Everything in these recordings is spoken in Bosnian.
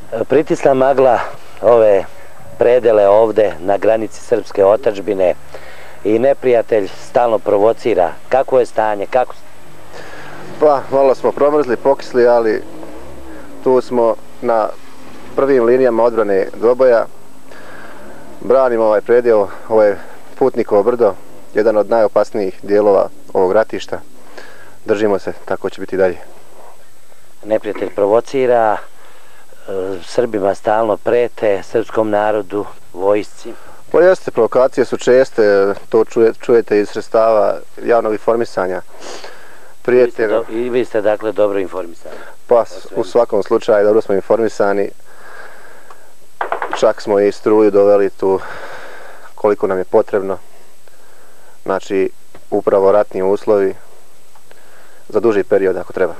Pritisla magla ove predele ovde na granici srpske otadžbine i neprijatelj stalno provocira. Kako je stanje? Pa, malo smo promrzli, pokisli, ali tu smo na prvim linijama odbrane Doboja. Branimo ovaj predjel, ovo je Putnikovo brdo, jedan od najopasnijih dijelova ovog ratišta. Držimo se, tako će biti dalje. Neprijatelj provocira, Srbima stalno prete, srpskom narodu, vojsci. Pa jeste, provokacije su česte, to čujete iz sredstava javnog informisanja. I vi ste dakle dobro informisani? Pa u svakom slučaju dobro smo informisani. Čak smo i struju doveli tu koliko nam je potrebno. Znači upravo ratni uslovi za duži period ako treba.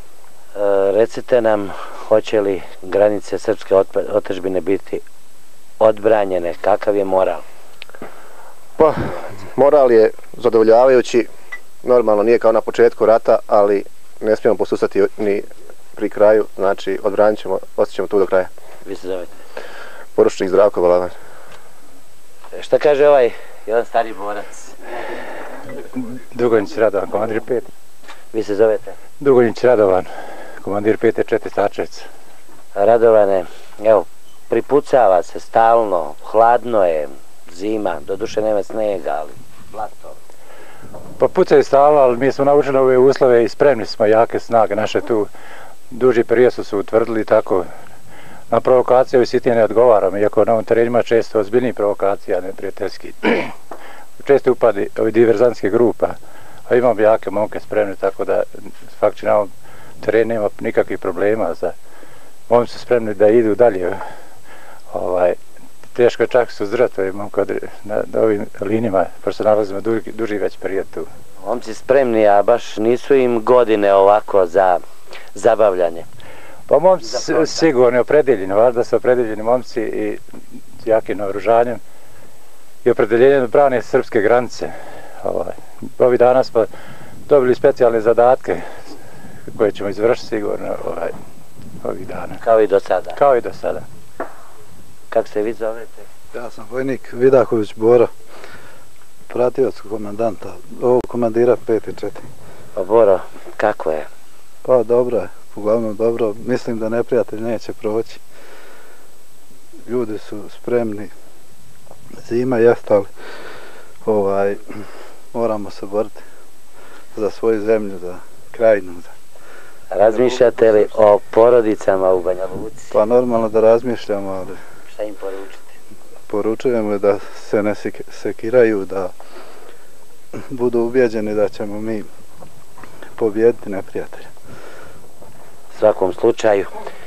Recite nam, hoće li granice srpske otadžbine biti odbranjene? Kakav je moral? Pa, moral je zadovoljavajući. Normalno nije kao na početku rata, ali ne smijemo posustati ni pri kraju. Znači, odbranit ćemo, ostaćemo tu do kraja. Vi se zovete? Poručnik Zdravko Balaban. Šta kaže ovaj jedan stari borac? Drugonić Radovan, komandir 5. Vi se zovete? Drugonić Radovan, komandir 5. 4 Stačevca. Radovane, evo, pripucava se stalno, hladno je, zima, doduše nema snega, ali blato. Pa pucaju stalno, ali mi smo naučili ove uslove i spremni smo, jake snage naše tu. Duži period su se utvrdili, tako na provokacije sitije ne odgovaramo, iako na ovom terenima često ozbiljnijih provokacija neprijateljskih. Često upadi ovi diverzantskih grupa, a imamo jake momke spremne, tako da faktički na ovom terenu nema nikakvih problema. Oni su spremni da idu dalje. Teško je čak suzdržati na ovim linijama, pošto se nalazimo duži već period tu. Momci spremni, a baš nisu im godine ovako za zabavljanje. Pa momci sigurno opredeljeni, valjda su opredeljeni momci i jakim naoružanjem i opredeljenjem brane srpske granice. Ovih dana smo dobili specijalne zadatke koje ćemo izvršiti sigurno ovih dana. Kao i do sada? Kao i do sada. Kako se vi zovete? Ja sam vojnik Vidaković Bora, pratioc komandanta, ovog komandira 5 i 4. Pa Boro, kako je? Pa dobro je, uglavnom dobro. Mislim da neprijatelj neće proći. Ljudi su spremni. Zima jest, ali moramo se boriti za svoju zemlju, za krajinu. Razmišljate li o porodicama u Banja Luci? Pa normalno da razmišljamo, ali... Šta im poručite? Poručujemo da se ne sekiraju, da budu ubjeđeni da ćemo mi pobijediti neprijatelja. U svakom slučaju.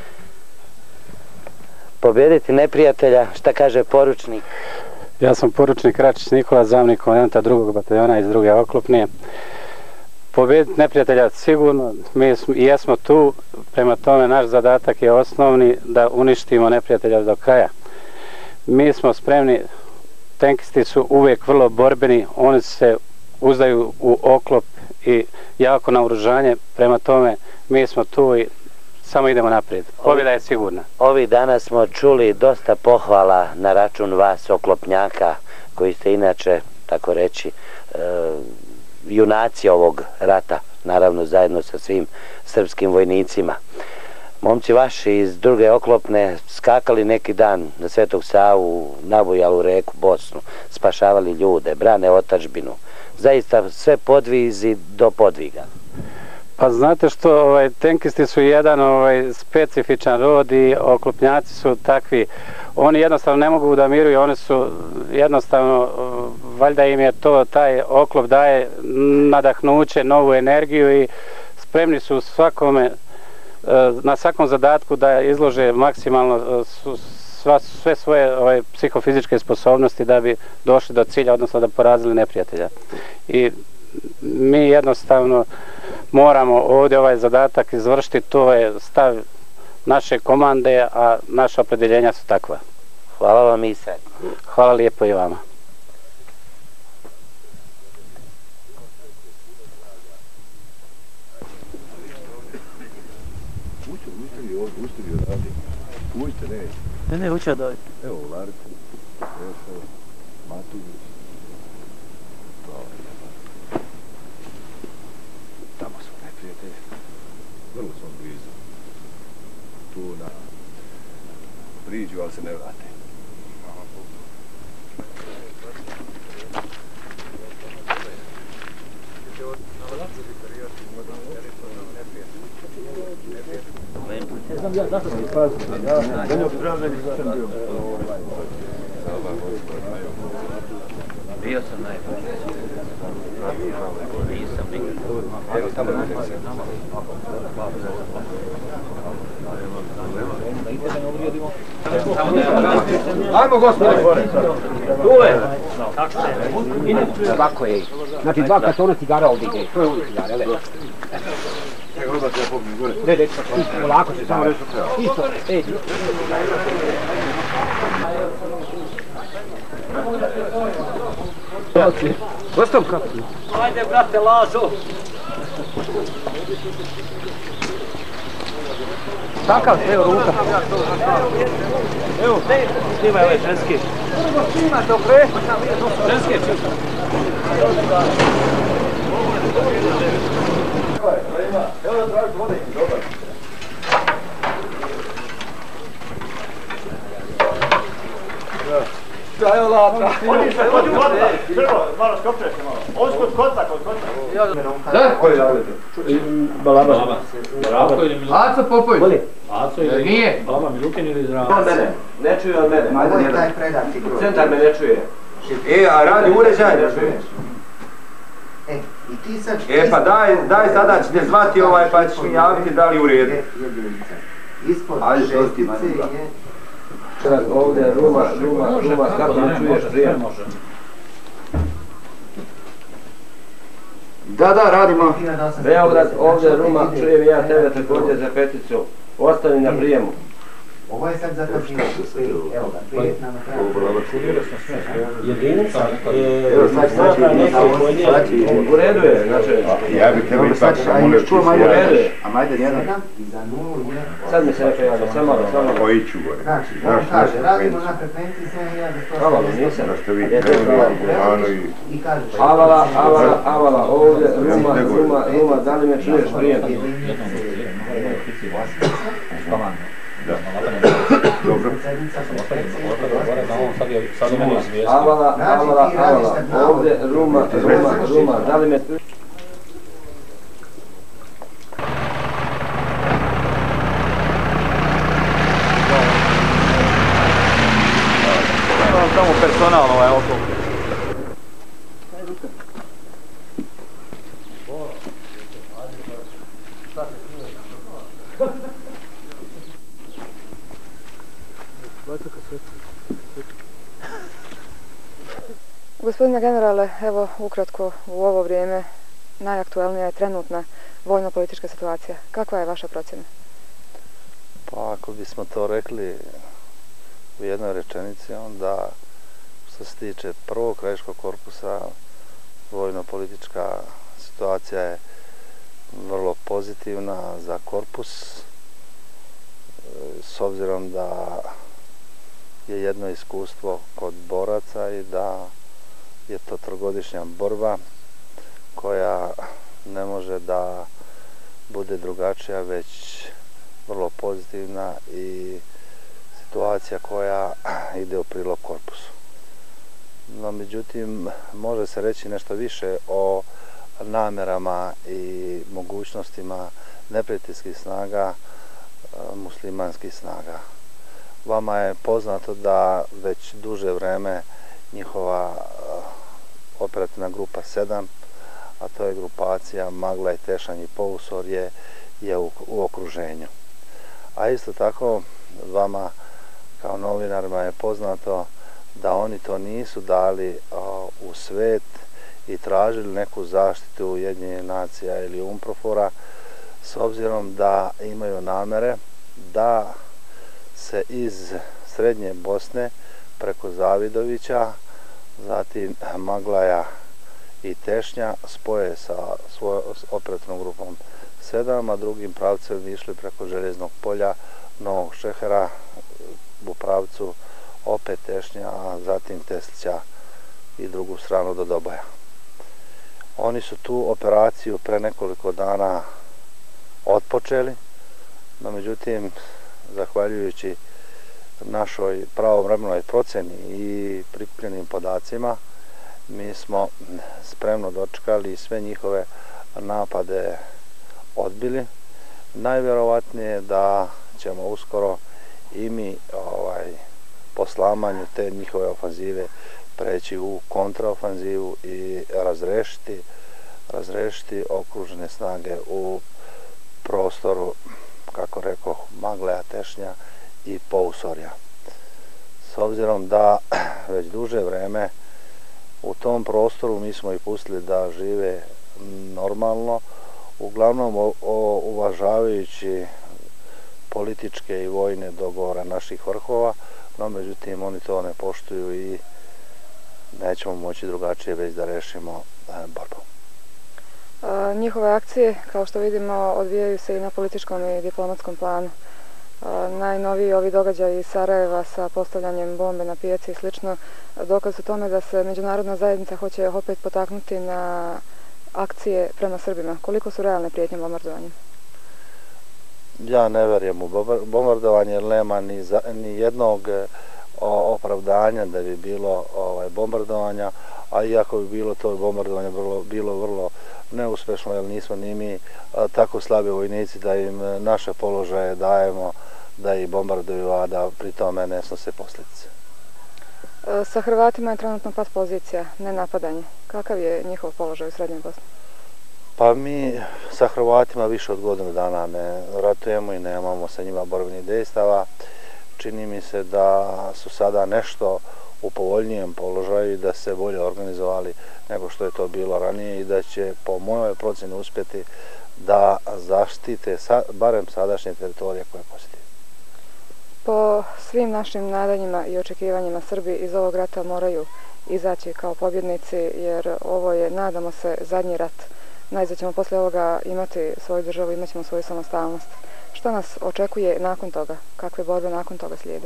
Pobijediti neprijatelja, šta kaže poručnik? Ja sam poručnik Račić Nikola, zamjenik komandanta 2. bataljona iz 2. oklopne. Pobijediti neprijatelja sigurno, mi jesmo tu, prema tome naš zadatak je osnovni da uništimo neprijatelja do kraja. Mi smo spremni, tenkisti su uvijek vrlo borbeni, oni se uzdaju u oklop i jako naoružanje, prema tome mi smo tu i samo idemo naprijed. Pobjeda je sigurna. Ovih dana smo čuli dosta pohvala na račun vas, oklopnjaka, koji ste inače, tako reći, junaci ovog rata, naravno zajedno sa svim srpskim vojnicima. Momci vaši iz 2. oklopne skakali neki dan na Svetog Savu, nabujali u reku Bosnu, spašavali ljude, brane otadžbinu. Zaista sve podvizi do podviga. Pa znate što, tenkisti su jedan specifičan rod i oklopnjaci su takvi. Oni jednostavno ne mogu da miruju, oni su jednostavno, valjda im je to, taj oklop daje nadahnuće, novu energiju i spremni su svakome, na svakom zadatku da izlože maksimalno sve svoje psihofizičke sposobnosti da bi došli do cilja, odnosno da porazili neprijatelja. I mi jednostavno moramo ovdje ovaj zadatak izvršiti, to je stav naše komande, a naše opredeljenja su takva. Hvala vam i sve. Hvala lijepo i vama. Uđite, Ne, uće da... evo, Larice, Ešo, Matulić. Tamo su neprijatelji. Vrlo smo blizu. Tu na priđu, ali se ne vrate. Bio sam najbolji. Nisam nikad. Evo tamo ajmo gospodine gore. Dule! Ovako je. Znači dva kartona cigara ovdje ide. To je ovdje cigara, ele. Čekaj, odmah ja pobim gore. Ne, polako se samo reći. Isto, ej. Gostom kako? Ajde, brate, Lazo! Takav, evo ruka. Evo, snimaj ove ženske. Prvo snimate, okre? Ženske, čisto. Evo da tražite vode, dobar. Da, evo latra. Odi kotla, prvo, malo skopčeš malo. Ovo kod kotla. Da? Koji radite? Balaba. Balaba ili Milukin? Aco Popović. Aco ili... Nije. Balaba Milukin ili Zdravko? Od mene, ne čuje od mene. Ovo je taj predati broj. Centar me ne čuje. A radi uređaj ne čuje. I ti sad... Pa daj sada ćete zvati pa ćeš mi javiti da li u redu. Ispod šestice je... Čak ovdje ruma, kako ne čuješ prije? Da, radimo. Beograd, ovdje ruma, čujem ja tebe također za peticu. Ostani na prijemu. Ovo je sad zakašnjenje. Evo ga, 5 nama treba. Jedinica? Evo sad u redu je, znači... Ja bih tebe ipak samo U redu je. A majde jedan. I za 0 je... Sad mi se neka javlja, samo. Poiću gore. Znači, on kaže, radimo na frekvenciji 7100. Hvala, nisam. Da ste vi krenuli, ano I kaže... Avala, ovdje, ruma, da li me čuješ prijem? Dobro. Avala, ovdje, ruma, da li me... Tamo personal oko. Gospodine generale, evo ukratko u ovo vrijeme najaktualnija je trenutna vojno-politička situacija. Kakva je vaša procjena? Pa ako bismo to rekli u jednoj rečenici, onda što se tiče prvog krajiškog korpusa, vojno-politička situacija je vrlo pozitivna za korpus, s obzirom da je jedno iskustvo kod boraca i da je to trogodišnja borba koja ne može da bude drugačija, već vrlo pozitivna i situacija koja ide u prilog korpusu. No, međutim, može se reći nešto više o namerama i mogućnostima neprijateljskih snaga, muslimanskih snaga. Vama je poznato da već duže vreme njihova operativna grupa 7, a to je grupacija Magla i Tešanj i Pousor je u okruženju. A isto tako vama kao novinarima je poznato da oni to nisu dali u svet i tražili neku zaštitu Ujedinjenih nacija ili UNPROFOR-a, s obzirom da imaju namere da se iz Srednje Bosne preko Zavidovića, zatim Maglaja i Tešnja spoje sa svojom operativnom grupom 7, a drugim pravcem išli preko Željeznog polja Novog Šehera u pravcu opet Tešnja, a zatim Teslića i drugu stranu do Doboja. Oni su tu operaciju pre nekoliko dana otpočeli, no međutim, zahvaljujući našoj pravovremenoj proceni i prikupljenim podacima, mi smo spremno dočekali i sve njihove napade odbili. Najvjerovatnije da ćemo uskoro i mi po slamanju te njihove ofanzive preći u kontraofanzivu i razrešiti okružene snage u prostoru, kako rekao, Magleja, Tešnja i Pousorja. S obzirom da već duže vreme u tom prostoru mi smo i pustili da žive normalno, uglavnom uvažavajući političke i vojne dogovore naših vrhova, no međutim oni to ne poštuju i nećemo moći drugačije već da rešimo borbu. Njihove akcije, kao što vidimo, odvijaju se i na političkom i diplomatskom planu. Najnoviji ovi događaji iz Sarajeva sa postavljanjem bombe na pijaci i slično, dokaz u tome da se međunarodna zajednica hoće opet potaknuti na akcije prema Srbima. Koliko su realne prijetnje bombardovanjem? Ja ne verujem u bombardovanje jer nema ni jednog opravdanja da bi bilo bombardovanja, a iako bi bilo to bombardovanje bilo vrlo neuspešno jer nismo ni mi tako slabi vojnici da im naše položaje dajemo da ih bombarduju, a da pri tome ne snose posljedice. Sa Hrvatima je trenutno pad pozicija, ne napadanje. Kakav je njihov položaj u Srednjoj Bosni? Pa mi sa Hrvatima više od godinu dana ne ratujemo i nemamo sa njima borbenih dejstava. Čini mi se da su sada nešto u povoljnijem položaju i da se bolje organizovali nego što je to bilo ranije i da će po mojoj procjeni uspjeti da zaštite barem sadašnje teritorije koje posjeduju. Po svim našim nadanjima i očekivanjima Srbi iz ovog rata moraju izaći kao pobjednici jer ovo je, nadamo se, zadnji rat. Najzad ćemo poslije ovoga imati svoju državu, imat ćemo svoju samostalnost. Što nas očekuje nakon toga? Kakve borbe nakon toga slijede?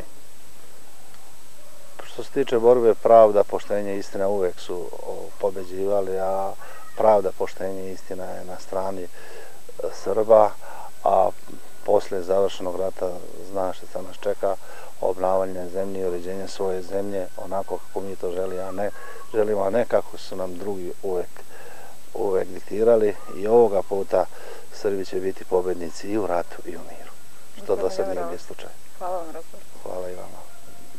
Što se tiče borbe, pravda, poštenje i istina uvek su pobeđivali, a pravda, poštenje i istina je na strani Srba, a poslije završenog rata zna što nas čeka, obnavljanje zemlje i uređenje svoje zemlje onako kako mi to želimo, a ne kako su nam drugi uvek diktirali. I ovoga puta Srbi će biti pobednici i u ratu i u miru, što do sad nije bio slučaj. Hvala vam, razgovor. Hvala i vama.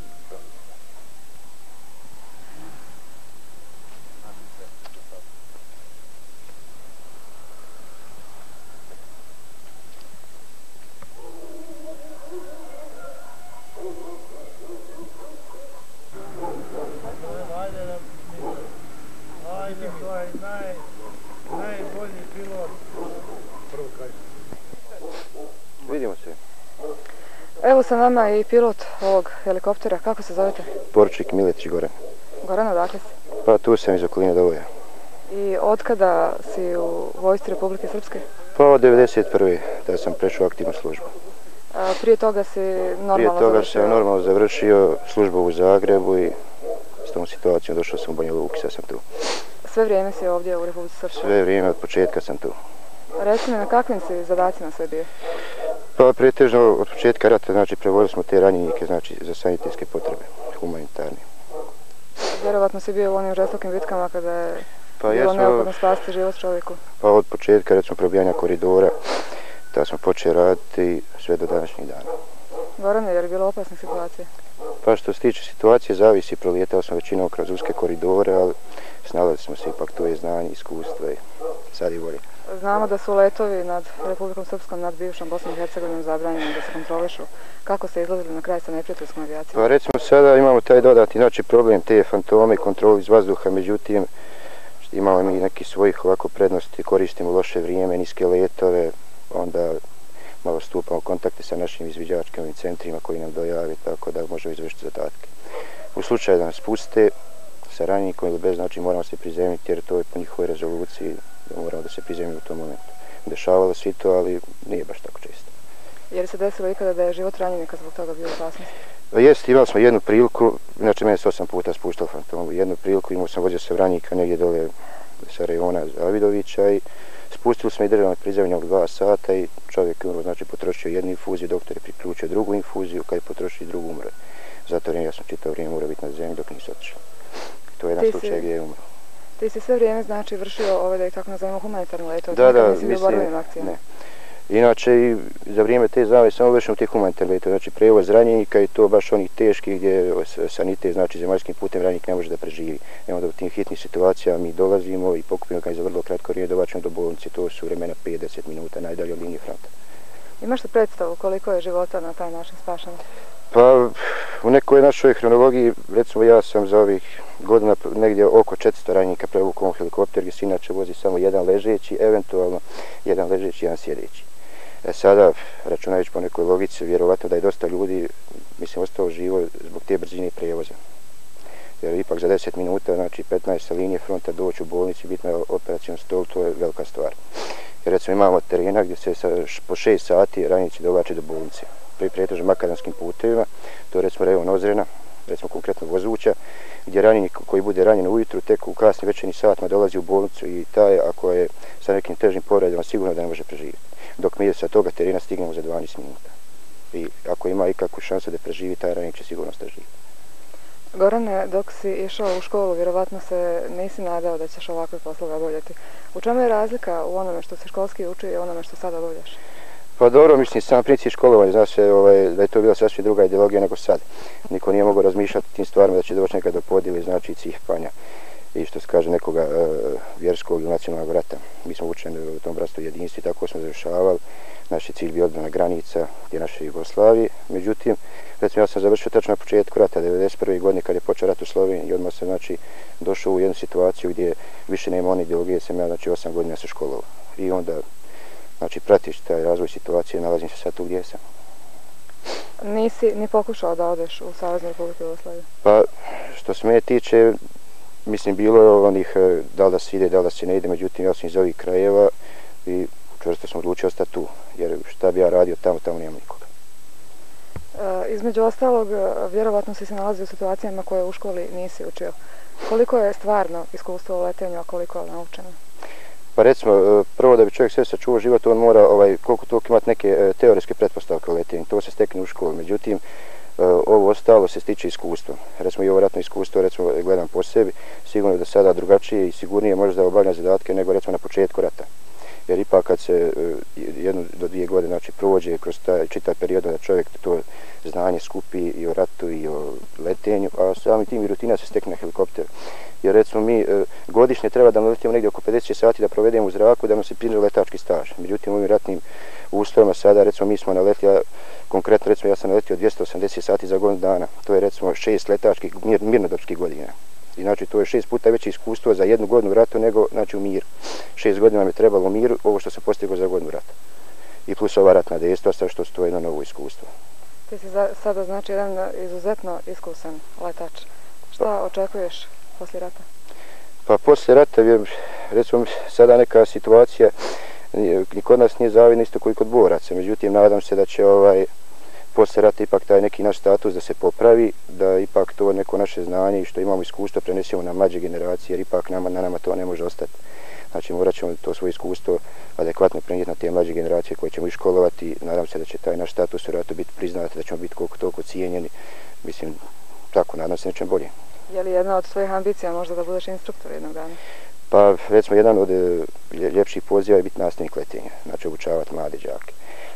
Vidimo se. Evo sa nama je i pilot ovog helikoptera. Kako se zovete? Porčik Miletić Goran. Goran, odakle si? Pa tu sam iz okoline Doboja. I otkada si u vojsci Republike Srpske? Pa od 1991. da sam prešao aktivnu službu. Prije toga si normalno Prije toga završio? sam normalno završio službu u Zagrebu i s tom situacijom došao sam u Banja Luku, sad sam tu. Sve vrijeme si ovdje u Republici Srpskoj? Sve vrijeme od početka sam tu. Reci mi, na kakvim si zadacima sve bio? Pa pretežno od početka rata, znači prevozili smo te ranjenike, znači za sanitetske potrebe, humanitarne. Vjerovatno si bio u onim žestokim bitkama kada je bilo neophodno spasiti život čovjeku. Pa od početka, recimo probijanja koridora, tada smo počeli raditi sve do današnjih dana. Gorane, je li bilo opasnih situacija? Pa što se tiče situacije, zavisi, prolijetali smo većinom kroz uske koridore, ali snalazili smo se ipak, tu je znanje, iskustvo i sad i volje. Znamo da su letovi nad Republikom Srpskom, nad bivšom Bosnom i Hercegovinom zabranjeni da se kontrolišu. Kako ste izlazili na kraj sa neprijateljskom avijacijom? Pa recimo sada imamo taj dodatni, znači problem te fantome, kontrolu iz vazduha, međutim imamo mi neki svojih ovako prednosti, koristimo loše vrijeme, niske letove, onda malo stupamo u kontakte sa našim izviđačkim centrima koji nam dojave, tako da možemo izvršiti zadatke. U slučaju da nas puste sa ranjenikom ili bez, znači moramo se prizemljiti jer to je po njihovoj rezoluciji, moramo da se prizemljimo u tom momentu. Dešavalo se i to, ali nije baš tako često. Je li se desilo ikada da je život ranjenika zbog toga bio opasnost? Jeste, imali smo jednu priliku, znači mene se 8 puta spuštalo fantomu, jednu priliku imao sam vozio se Vranjika negdje dole sa rejona Zavidovića i spustili smo i državno prizemlje od 2 sata i čovjek je umro, znači potrošio jednu infuziju, doktor je priključio drugu infuziju, kad je potrošio drugu umro. Zato ja sam čitao vrijeme morao biti na zemlji dok nisu otišli. To je jedan slučaj gdje je umro. Ti si sve vrijeme znači vršio ovo da ih tako nazovemo humanitarno leto? Da, mislim, ne. Inače i za vrijeme te zave samo vršimo te humanitarne lete, znači prijevoz ranjenika i to baš onih teških gdje sanite, znači zemaljskim putem ranjenik ne može da preživi. I onda u tim hitnim situacijama mi dolazimo i pokupimo ga za vrlo kratko vrijeme dobačemo do bolnice, to su vremena 5-10 minuta najdalje od linije fronta. Imaš li predstavu koliko je života na taj način spašeno? Pa u nekoj našoj hronologiji, recimo ja sam za ovih godina negdje oko 400 ranjenika prevukao helikopter gdje se inače vozi samo jedan ležeći, eventualno jedan ležeći, jedan sjedeći. Sada, računajući po nekoj logici, vjerovatno da je dosta ljudi, mislim, ostalo živo zbog te brzine prijevoza. Jer ipak za 10 minuta, znači 15 sa linije fronta doći u bolnici, biti na operacijnom stolu, to je velika stvar. Jer recimo imamo terena gdje se po 6 sati ranjenici dovlače do bolnice. Pretežno makadanskim putevima, to je recimo rejon Ozrena, recimo konkretno Vozuća, gdje ranjenik koji bude ranjen ujutru tek u kasnim večernjim satima dolazi u bolnicu i taj ako je sa nekim težim povredama sigurno da ne može preživjeti. Dok mi sa toga terena stignemo za 12 minuta. I ako ima ikakvu šansu da preživi, taj ranjenik će sigurno živjeti. Gorane, dok si išao u školu, vjerovatno se nisi nadao da ćeš ovakve poslove obavljati. U čemu je razlika u onome što se školski uči i onome što sada obavljaš? Pa dobro, mislim, sam princip školovanja, zna se da je to bila sasvim druga ideologija nego sad. Niko nije mogao razmišljati tim stvarima da će doći nekad do podjele, znači cihpanja i što se kaže nekoga vjerskog ili nacionalnog rata. Mi smo učeni u tom bratstvu jedinstvu i tako smo završavali. Naš je cilj bio odbrana granica gdje naše Jugoslavije. Međutim, recimo ja sam završio tačno na početku rata, 1991. godine kad je počeo rat u Sloveniji i odmah sam znači došao u jednu situaciju gdje više nema one ideologije, sam ja znači 8 godina se školovao. I onda znači pratiš taj razvoj situacije, nalazim se sad tu gdje sam. Nisi ni pokušao da odeš u Saveznu Republiku Jugoslaviju? Pa što se mene tiče, mislim bilo je onih da li da se ide, da li da se ne ide, međutim ja sam iz ovih krajeva i čvrsto sam odlučio ostati tu, jer šta bi ja radio tamo nema nikoga. Između ostalog, vjerovatno si se nalazio u situacijama koje u školi nisi učio. Koliko je stvarno iskustvo u letenju, a koliko je naučeno? Pa recimo, prvo da bi čovjek sve sačuvao život, on mora koliko toliko imati neke teoretske pretpostavke o letenju. To se stekne u školi. Međutim, ovo ostalo se stiče iskustvom. Recimo i ovo ratno iskustvo, recimo gledam po sebi, sigurno je da sada drugačije i sigurnije može da obavlja zadatke nego recimo na početku rata. Jer ipak kad se 1 do 2 godine znači, prođe kroz taj čitav period da čovjek to znanje skupi i o ratu i o letenju, a samim tim i rutina se stekne na helikopter. Jer recimo mi godišnje treba da letimo negdje oko 50 sati da provedemo u zraku da nam se priznaje letački staž. Međutim, u ovim ratnim uslovima sada recimo mi smo naletili, konkretno recimo ja sam naletio 280 sati za godinu dana. To je recimo 6 letačkih mirnodopskih godina. I znači to je 6 puta veće iskustvo za 1 godinu u ratu nego znači u miru. 6 godina nam je trebalo u miru, ovo što se postiglo za godinu rata. I plus ova ratna dejstva, sve što su to jedno novo iskustvo. Ti si sada znači jedan izuzetno iskusan letač. Šta očekuješ poslije rata? Pa poslije rata je recimo sada neka situacija, ni kod nas nije zavidna isto koji kod boraca. Međutim, nadam se da će poslije rata ipak taj neki naš status da se popravi, da ipak to neko naše znanje i što imamo iskustvo prenesemo na mlađe generacije, jer ipak na nama to ne može ostati. Znači morat ćemo to svoje iskustvo adekvatno prenijeti na te mlađe generacije koje ćemo iškolovati. Nadam se da će taj naš status u ratu biti priznat, da ćemo biti koliko toliko cijenjeni. Mislim, tako, nadam se nečem bolje. Je li jedna od svojih ambicija možda da budeš instruktor jednog dana? Pa recimo jedan od ljepših poziva je biti nastavnik letenja, znači obučavati mlade đake.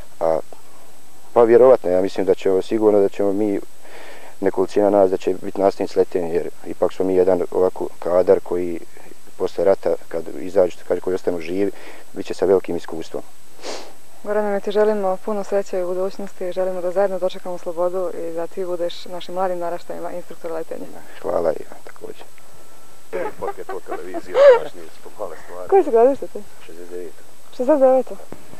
Pa vjerovatno, ja mislim da ćemo sigurno da ćemo mi, nekolicina nas, da će biti nastavnici letenja, jer ipak smo mi jedan ovako kadar koji posle rata, kad izađu, koji ostanu živi, bit će sa velikim iskustvom. Gorane, mi ti želimo puno sreće u budućnosti, želimo da zajedno dočekamo slobodu i da ti budeš našim mladim naraštajima instruktor letenja. Hvala i također. Paket po televiziji, baš nije spomale stvari. Koji si godište ti? 69. 69.